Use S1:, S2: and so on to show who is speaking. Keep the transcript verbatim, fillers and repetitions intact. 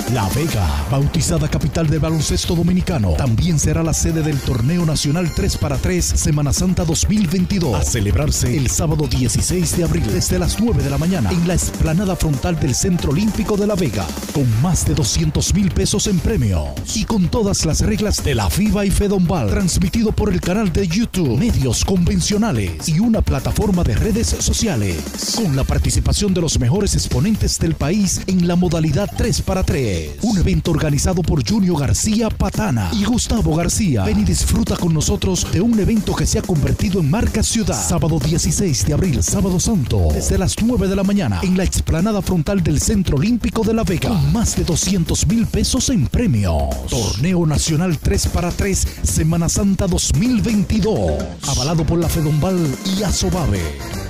S1: La Vega, bautizada capital del baloncesto dominicano, también será la sede del Torneo Nacional tres para tres Semana Santa dos mil veintidós, a celebrarse el sábado dieciséis de abril desde las nueve de la mañana en la explanada frontal del Centro Olímpico de La Vega, con más de doscientos mil pesos en premios y con todas las reglas de la FIBA y FEDOMBAL, transmitido por el canal de YouTube, medios convencionales y una plataforma de redes sociales, con la participación de los mejores exponentes del país en la modalidad tres para tres. Un evento organizado por Junior García Patana y Gustavo García. Ven y disfruta con nosotros de un evento que se ha convertido en marca ciudad. Sábado dieciséis de abril, Sábado Santo, desde las nueve de la mañana, en la explanada frontal del Centro Olímpico de La Vega, con más de doscientos mil pesos en premios. Torneo Nacional tres para tres Semana Santa dos mil veintidós, avalado por la FEDOMBAL y ASOBAVE.